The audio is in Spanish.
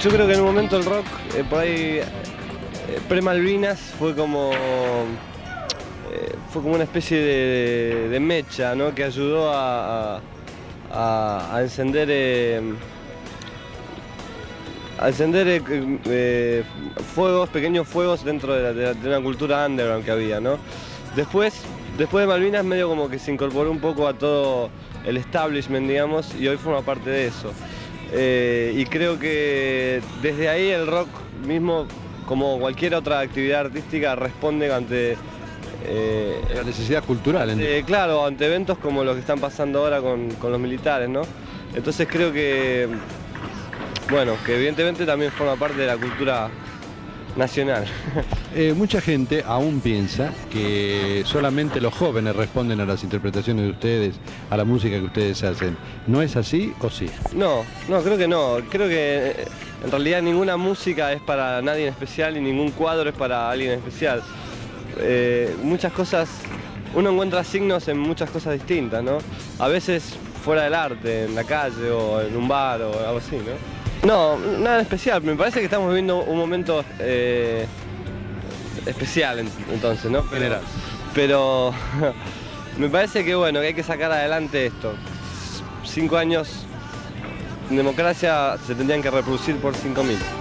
Yo creo que en un momento el rock, por ahí, pre-Malvinas, fue como una especie de mecha, ¿no? Que ayudó a encender, pequeños fuegos dentro de una cultura underground que había, ¿no? Después de Malvinas medio como que se incorporó un poco a todo el establishment, digamos, y hoy forma parte de eso. Y creo que desde ahí el rock mismo, como cualquier otra actividad artística, responde ante... la necesidad cultural. Claro, ante eventos como los que están pasando ahora con los militares, ¿no? Entonces creo que, bueno, que evidentemente también forma parte de la cultura nacional. Mucha gente aún piensa que solamente los jóvenes responden a las interpretaciones de ustedes, a la música que ustedes hacen. ¿No es así o sí? No, creo que no. Creo que en realidad ninguna música es para nadie en especial y ningún cuadro es para alguien en especial. Muchas cosas, uno encuentra signos en muchas cosas distintas, ¿no? A veces fuera del arte, en la calle o en un bar o algo así, ¿no? No, nada especial. Me parece que estamos viviendo un momento especial entonces, ¿no? General. Pero me parece que bueno, que hay que sacar adelante esto. 5 años en democracia se tendrían que reproducir por 5.000.